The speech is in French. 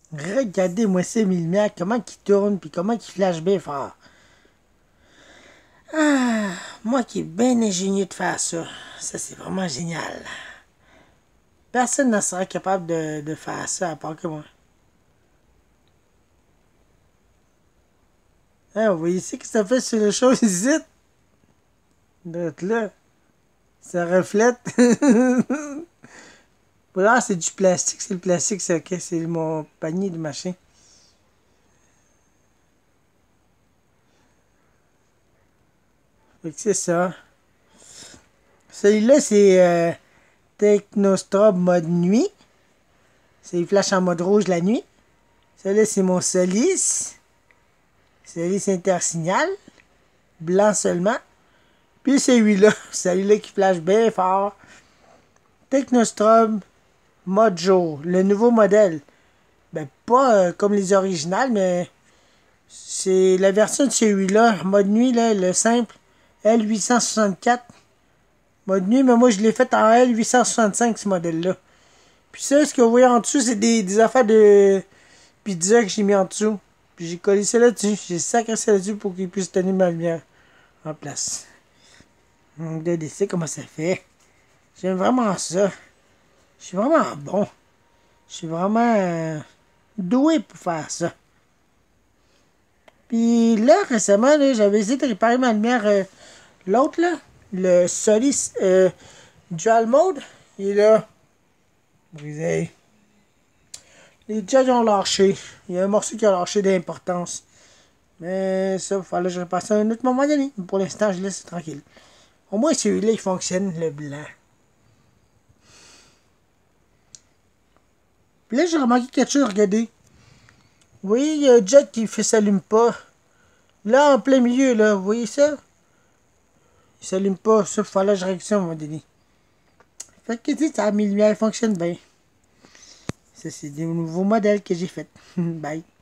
Regardez-moi ces lumières, comment ils tournent, puis comment ils flashent bien fort. Ah, moi qui est bien ingénieux de faire ça. Ça, c'est vraiment génial. Personne ne sera capable de faire ça à part que moi. Hein, vous voyez ici que ça fait sur les choses ici? D'être là. Ça reflète. Là, c'est du plastique. C'est le plastique, c'est ok. C'est mon panier de machin. Fait que c'est ça. Celui-là, c'est Technostrobe mode nuit. C'est il flash en mode rouge la nuit. Celui-là, c'est mon Solis. Solis intersignal. Blanc seulement. Puis celui-là. Celui-là qui flash bien fort. Technostrobe mode jour. Le nouveau modèle. Ben, pas comme les originales, mais c'est la version de celui-là. Mode nuit, là, le simple. L864. Mode nuit, mais moi, je l'ai fait en L865, ce modèle-là. Puis ça, ce que vous voyez en dessous, c'est des affaires de pizza que j'ai mis en dessous. Puis j'ai collé ça là-dessus. J'ai sacré ça là-dessus pour qu'il puisse tenir ma lumière en place. Regardez ça, comment ça fait. J'aime vraiment ça. Je suis vraiment bon. Je suis vraiment doué pour faire ça. Puis là, récemment, là, j'avais essayé de réparer ma lumière. L'autre, là, le Solis Dual Mode, il est là. Brisé. Les judges ont lâché. Il y a un morceau qui a lâché d'importance. Mais ça, il fallait que je repasse à un autre moment donné. Pour l'instant, je laisse tranquille. Au moins, celui-là, il fonctionne, le blanc. Puis là, j'ai remarqué quelque chose, regardez. Vous voyez, il y a un jet qui fait s'allume pas. Là, en plein milieu, là, vous voyez ça? Il s'allume pas. Ça, il fallait que je règle ça à un moment donné. Fait que, tu sais, ça, mes lumières fonctionnent bien. Ça, c'est des nouveaux modèles que j'ai fait. Bye.